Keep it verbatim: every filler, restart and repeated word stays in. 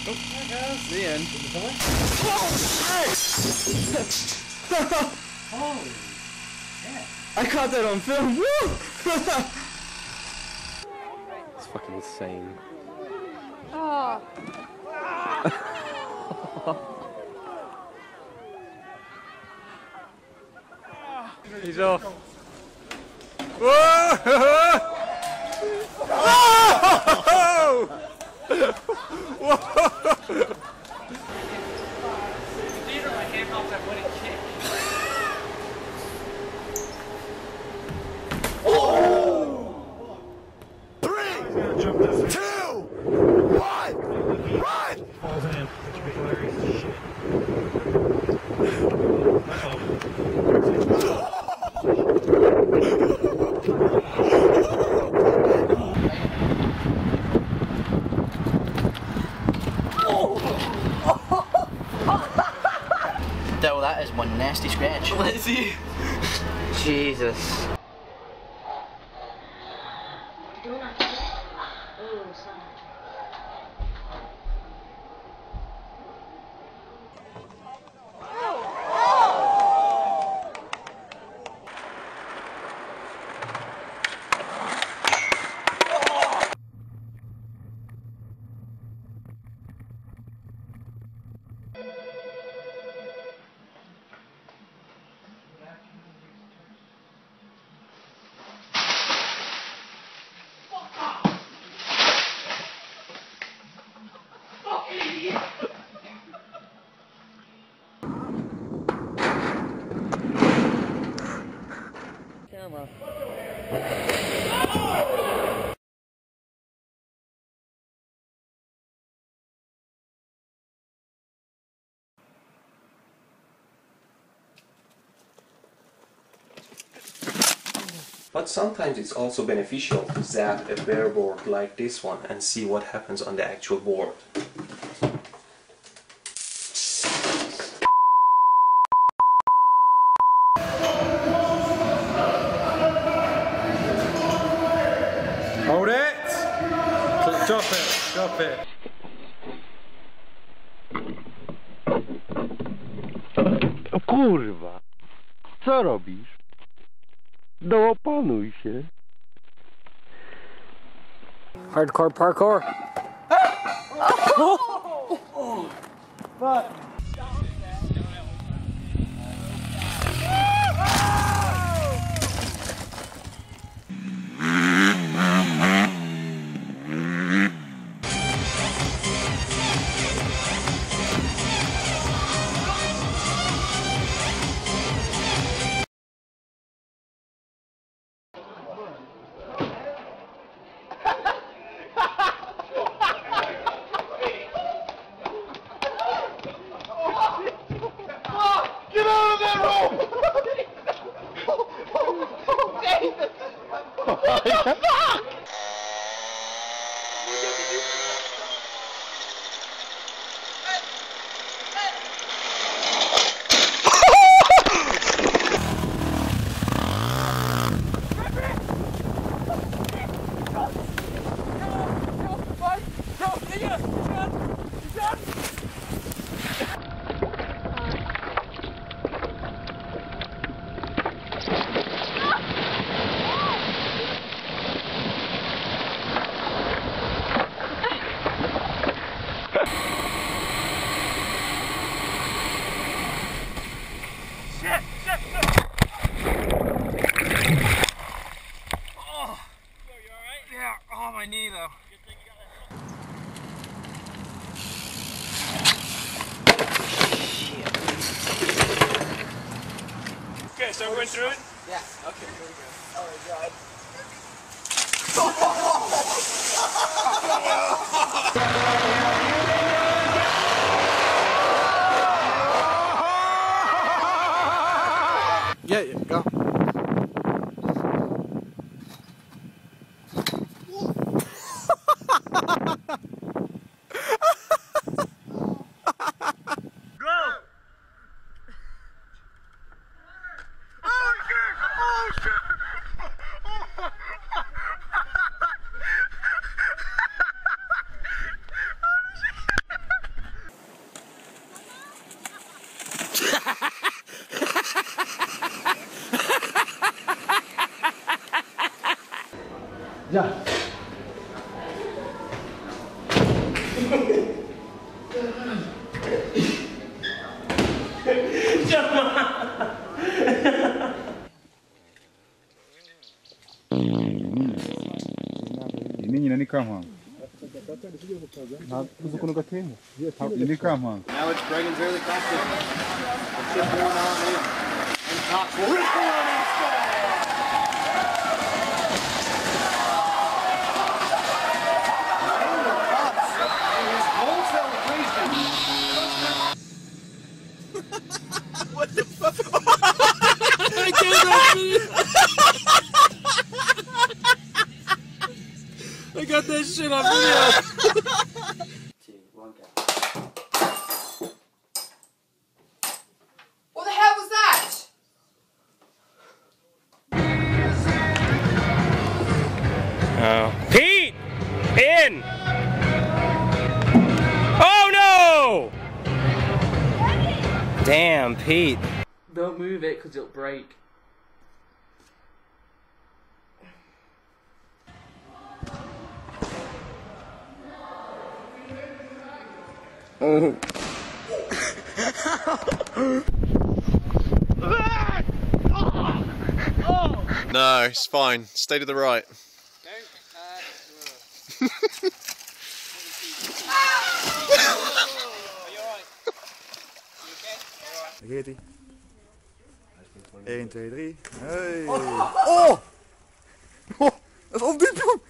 The end. Holy shit. I caught that on film. Woo! It's fucking insane. Oh. He's off. Whoa! Whoa! These are my handcuffs that wouldn't kick. Three, two, one, run! Falls in. That's hilarious as shit. Though that is one nasty scratch. Let's see. Jesus. Camera. But sometimes it's also beneficial to zap a bare board like this one and see what happens on the actual board. Hold it! Drop it, drop it. Kurwa, co robisz? No opanuj się. Hardcore parkour. Okay, so we're going through it? Yeah, okay, here we go. Oh my god. Yeah, yeah, go. Ja. Ninyi nani kama? Na kuzukuno gatemo. Nini kama? Now it's Bregan's early costume. What's just going on here? And top four. What the fuck? I can't I got that shit on video. Two, one, go. What the hell was that? Oh. Pete! In! Oh no! Damn, Pete. Don't move it because it'll break. Oh. No, it's fine. Stay to the right. Daar gaat hij. één, twee, drie. Hey. Oh! Oh! Dat is op diep, joh!